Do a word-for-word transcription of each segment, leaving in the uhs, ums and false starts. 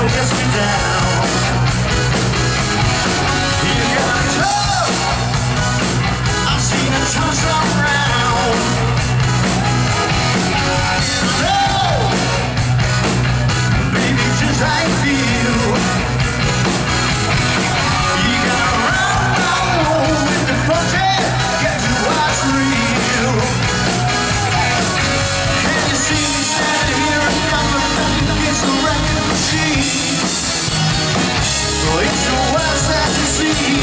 it gets me down. You got it tough, I've seen it turn around. You know, baby, just how you feel. You gotta run along with the punches, get to what's real. Can you see me standing here and I'm back against the wrecking machine? Well, it's the worst that you see.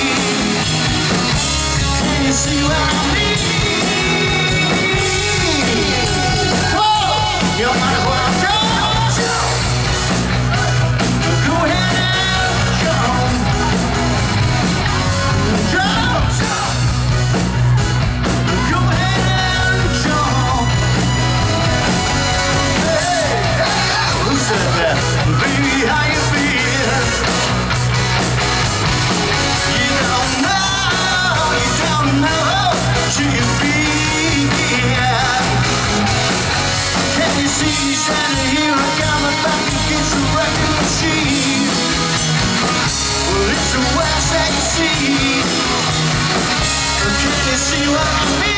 Can you see what I mean? Whoa, you might as well jump, jump. Go ahead and jump, jump, jump. Go ahead and jump. Hey, hey, who said that? Baby, how you feel? You don't know, you don't know till you feel. Can you see me standing here? I got my back against the wrecking machine. Well, it's the worst that you see. Can you see what I mean?